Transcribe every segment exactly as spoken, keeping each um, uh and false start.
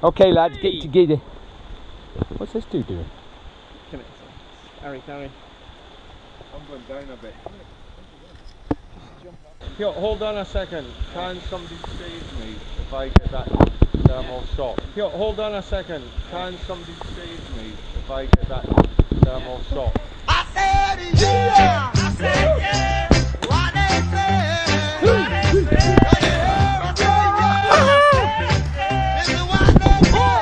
Okay, lads, get together. What's this dude doing? Harry, carry. I'm going down a bit. Yo, hold on a second. Can somebody save me if I get that thermal shock? Yo, hold on a second. Can somebody save me if I get that thermal shock? I said yeah! I said yeah! What they say? What they say? I said yeah! This is what they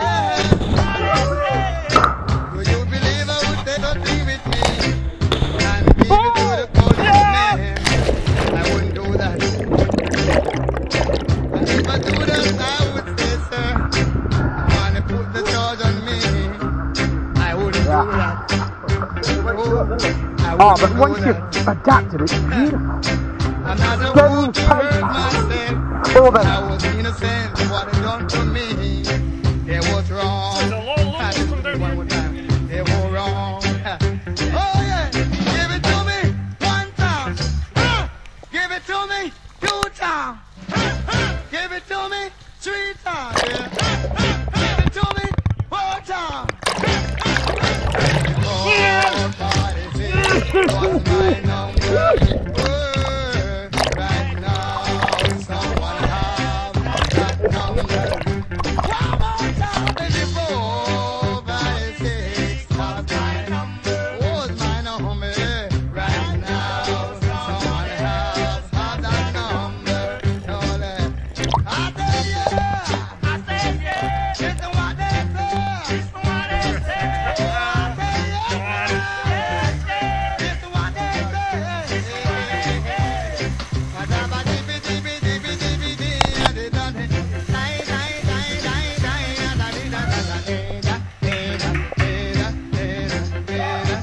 say. Do you believe I would take a thing with me? And give it to the policeman? I wouldn't do that. And if I do that, I would say, sir, you want to put the charge on me? I wouldn't do that. Oh, but once you've adapted, it's beautiful. Another Stone one to hurt paper. myself. Cool then. I was innocent. What it done to me, it was wrong. One more time. It was wrong. Oh yeah, give it to me one time. Give it to me two times. Give it to me three times. Yeah. Give it to me four times. Oh, God, is it? What's my number? Right now, someone have that number. Come on, down to the four, five, six. What's my number? What's my number? Right now, someone have that number. No, let- I said yeah. I said yeah. It's what they say. It's what they say. Oh, I said yeah. It's what they say. Madaba dibi dibi dibi dibi di, adi dadi. Dai dai dai dai dai, adi da da da da da da da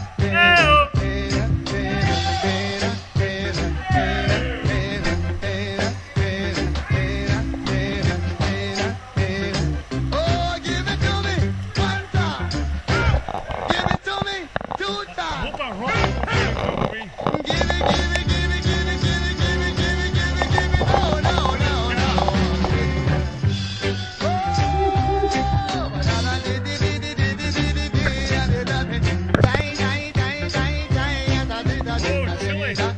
Oh, give it to me one time. Give it to me two times. Give it, give it, give it, give it, give it, give it, give it, give it, give it. No, no, no, no. Oh, da da di di di di di di di di, adi da di. Dai dai dai dai dai, da di da di da di da.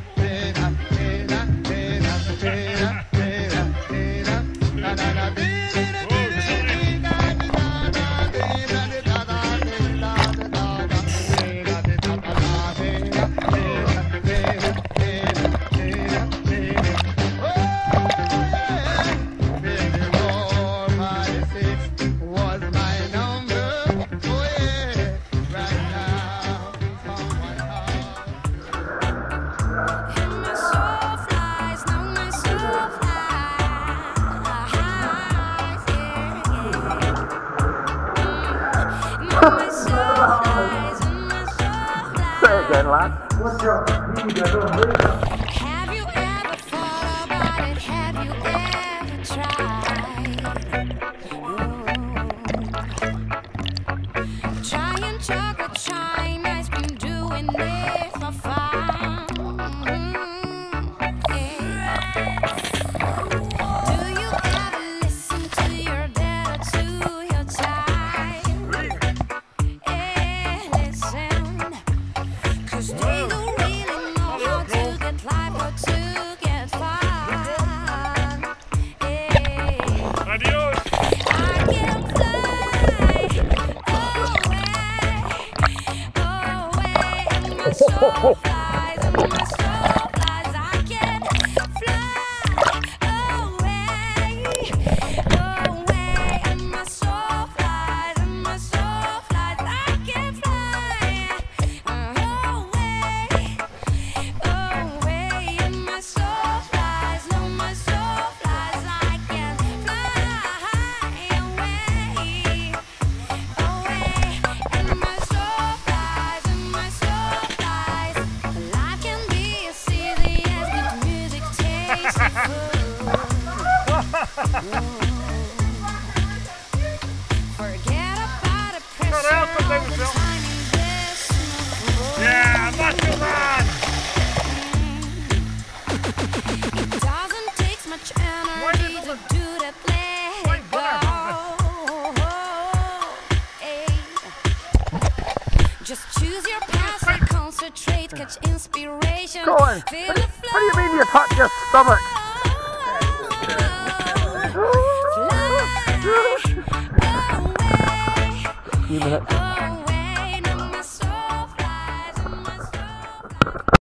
Was my number? Oh yeah, right now, someone And my soul flies, now my soul flies, yeah, yeah. Now my soul flies, and my soul flies. Say it again, lad. Have you ever thought about it? Have you ever tried? Trying chocolate China's been doing it for fun. Do you ever listen to your dad or to your child? Yeah, listen, 'cause they don't really know how to get life or to get far. Yeah. Adios. I can fly away, away, and my soul flies, and my soul flies. I can fly away, away, and my soul flies, and my soul flies. I can fly away, away, and my soul flies. No, my soul flies. I can fly away, away, and my soul flies, and my soul flies. Life can be as easy as good music tastes of food. Forget about the pressure out the all thing, the Phil. time in this mood. Yeah, muscle man. It doesn't take much Why did energy all to the- do that. Let Why it butter? go. Just choose your path and concentrate, catch inspiration. Go on. Feel What the do flow. you mean you've hurt your stomach? Fly away. Few minutes.